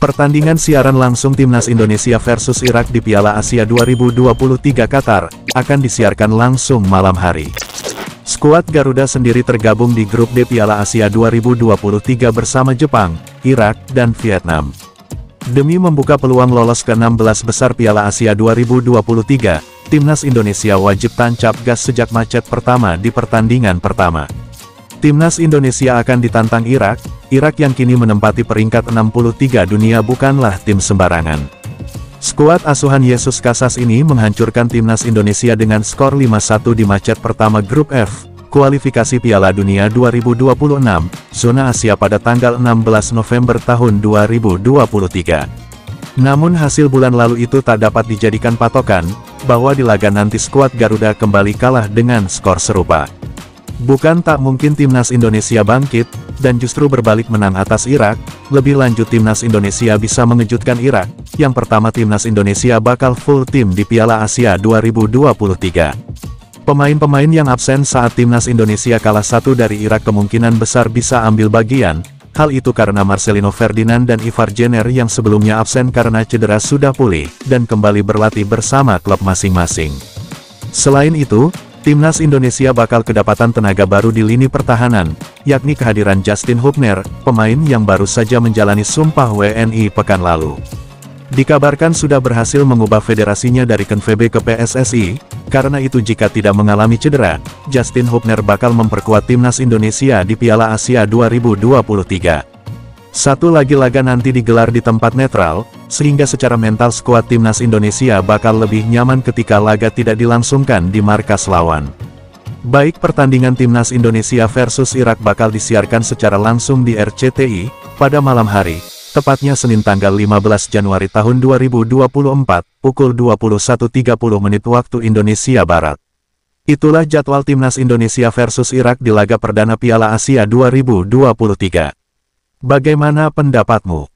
Pertandingan siaran langsung Timnas Indonesia versus Irak di Piala Asia 2023 Qatar akan disiarkan langsung malam hari. Skuad Garuda sendiri tergabung di grup D Piala Asia 2023 bersama Jepang, Irak, dan Vietnam. Demi membuka peluang lolos ke 16 besar Piala Asia 2023, Timnas Indonesia wajib tancap gas sejak macet pertama di pertandingan pertama. Timnas Indonesia akan ditantang Irak yang kini menempati peringkat 63 dunia bukanlah tim sembarangan. Skuad asuhan Yesus Casas ini menghancurkan Timnas Indonesia dengan skor 5-1 di macet pertama Grup F, kualifikasi Piala Dunia 2026, zona Asia pada tanggal 16 November tahun 2023. Namun hasil bulan lalu itu tak dapat dijadikan patokan, bahwa di laga nanti skuad Garuda kembali kalah dengan skor serupa. Bukan tak mungkin Timnas Indonesia bangkit, dan justru berbalik menang atas Irak. Lebih lanjut Timnas Indonesia bisa mengejutkan Irak. Yang pertama Timnas Indonesia bakal full tim di Piala Asia 2023. Pemain-pemain yang absen saat Timnas Indonesia kalah 1 dari Irak kemungkinan besar bisa ambil bagian. Hal itu karena Marcelino Ferdinand dan Ivar Jenner yang sebelumnya absen karena cedera sudah pulih, dan kembali berlatih bersama klub masing-masing. Selain itu, Timnas Indonesia bakal kedapatan tenaga baru di lini pertahanan, yakni kehadiran Justin Hubner, pemain yang baru saja menjalani sumpah WNI pekan lalu. Dikabarkan sudah berhasil mengubah federasinya dari KNVB ke PSSI, karena itu jika tidak mengalami cedera, Justin Hubner bakal memperkuat Timnas Indonesia di Piala Asia 2023. Satu lagi laga nanti digelar di tempat netral, sehingga secara mental skuad Timnas Indonesia bakal lebih nyaman ketika laga tidak dilangsungkan di markas lawan. Baik pertandingan Timnas Indonesia versus Irak bakal disiarkan secara langsung di RCTI, pada malam hari, tepatnya Senin tanggal 15 Januari tahun 2024, pukul 21.30 waktu Indonesia Barat. Itulah jadwal Timnas Indonesia versus Irak di laga perdana Piala Asia 2023. Bagaimana pendapatmu?